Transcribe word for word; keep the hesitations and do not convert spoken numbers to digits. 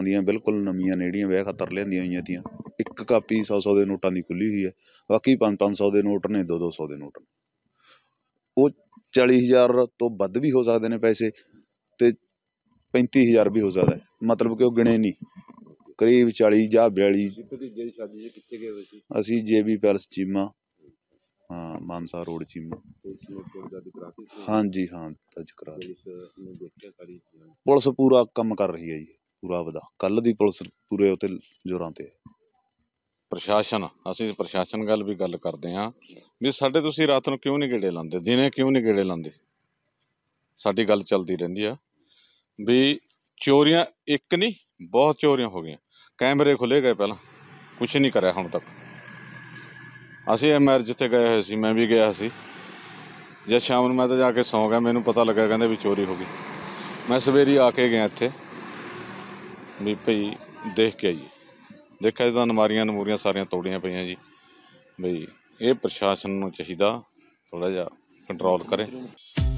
नोटां दियां बिल्कुल नवीआं नेड़ियां विआह खातर लिआंदियां होईयां तीआं। एक कापी सौ सौ के नोटां दी खुली हुई है, बाकी पाँच पाँच सौ के नोट ने, दो दो सौ के नोट ने। वो चाली हज़ार तो वध भी हो सकते हैं पैसे, तो पैंती हज़ार भी हो सकता है, मतलब कि वो गिणे नहीं, करीब चाली जां बयाली। असी जे बी पैलस चीमा, हाँ मानसा रोड चीमा। हाँ जी हाँ दर्ज करा दी। पुलिस पूरा काम कर रही है जी, पूरा आपदा कल दी पुलिस पूरे उत्ते जोरां ते। प्रशासन ਅਸੀਂ प्रशासन गल भी गल करते हाँ भी साढ़े तुसीं रात ਨੂੰ क्यों नहीं गेड़े लाते, दिने क्यों नहीं गेड़े लाते, साडी गल चलती रहिंदी आ भी चोरियां एक नहीं बहुत चोरियां हो गई। कैमरे खुले गए, पहला कुछ नहीं कराया हुण तक। असीं एम मैरिज ते गए हुए सी, मैं भी गया सी, जब शाम ਨੂੰ मैं तो जाके सौ गया, मैनू पता लगा कहंदे भी चोरी हो गई। मैं सवेरी आके गया इत्थे भी भई देख के आइए, देखा तो नमारियां नमूरियां सारियां तोड़ियां पईयां जी। बई ये प्रशासन नूं चाहीदा थोड़ा जिहा कंट्रोल करे।